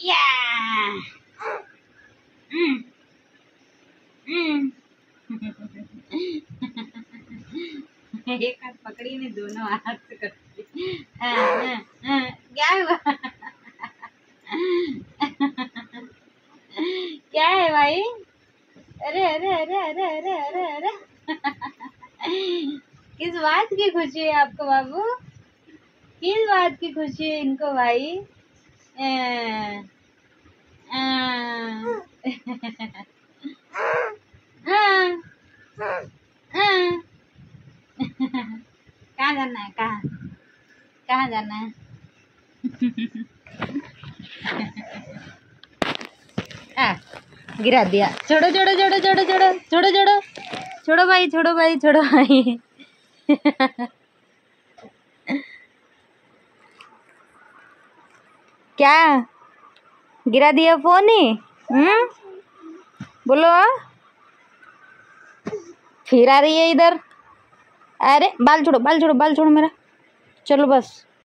या एक हाथ पकड़ी ने दोनों हाथ से करती। क्या हुआ? क्या है भाई? अरे अरे अरे अरे अरे अरे अरे किस बात की खुशी है आपको बाबू? किस बात की खुशी है इनको भाई? कहाँ जाना है? कहाँ कहाँ जाना है? गिरा दिया। छोड़ो छोड़ो छोड़ो छोड़ो छोड़ो छोड़ो छोड़ो छोड़ो भाई, छोड़ो भाई, छोड़ो भाई। क्या गिरा दिया फोन ही? बोलो। फिर आ रही है इधर। अरे बाल छोड़ो, बाल छोड़ो, बाल छोड़ो मेरा। चलो बस।